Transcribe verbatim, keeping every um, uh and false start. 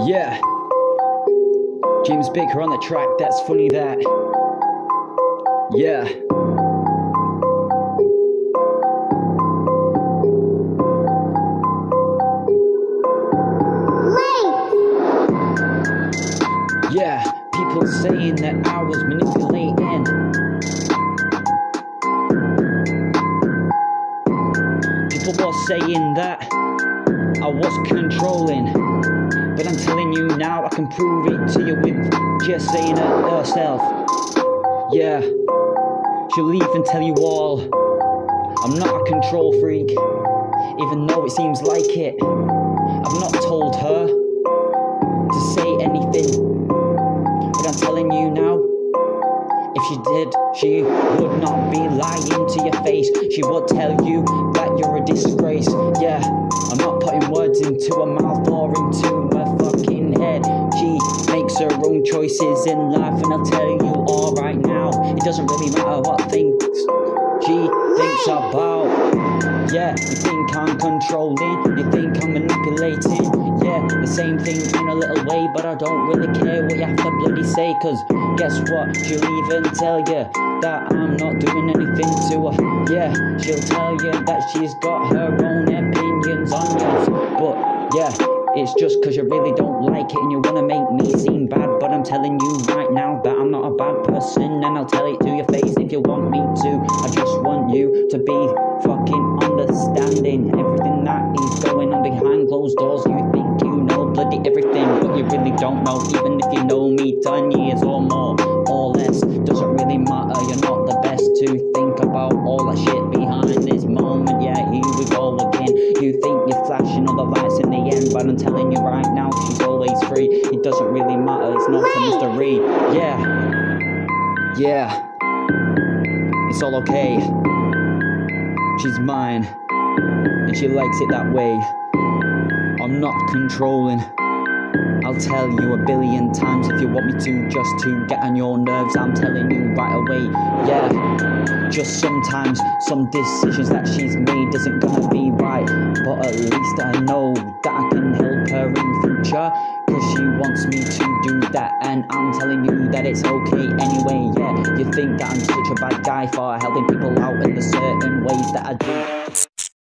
Yeah, James Baker on the track, that's funny that. Yeah. Yeah, people saying that I was manipulating. People were saying that I was controlling. But I'm telling you now, I can prove it to you with just saying it herself. Yeah, she'll even tell you all I'm not a control freak, even though it seems like it. I've not told her to say anything, but I'm telling you now, if she did, she would not be lying to your face. She would tell you that you're a disgrace. Yeah, I'm not putting words into her mouth or into her fucking head. She makes her own choices in life, and I'll tell you all right now, it doesn't really matter what thinks she thinks about. Yeah, you think I'm controlling, you think I'm manipulating. Yeah, the same thing in a little way, but I don't really care what you have to bloody say, cause guess what, she'll even tell you that I'm not doing anything to her. Yeah, she'll tell you that she's got her own opinions on you. But yeah, it's just cause you really don't like it and you wanna make me seem bad. But I'm telling you right now that I'm not a bad person, and I'll tell it to your face if you want me to. I just want you to be fucking understanding everything that is going on behind closed doors. You think you know bloody everything, but you really don't know. Even if you know me ten years or more or less, doesn't really matter. You're not the best to think about all that shit behind this moment. Yeah, here we go again. You think you're flashing all the lights in the end, but I'm telling you right now, she's always free. It doesn't really matter, it's not a mystery. Yeah, yeah, it's all okay. She's mine, and she likes it that way. I'm not controlling. I'll tell you a billion times if you want me to, just to get on your nerves. I'm telling you right away. Yeah, just sometimes some decisions that she's made isn't gonna be right, but at least I know that I can help her in future, cause she wants me to do that, and I'm telling you that it's okay anyway. Yeah, you think that I'm such a bad guy for helping people out in the certain ways that I do.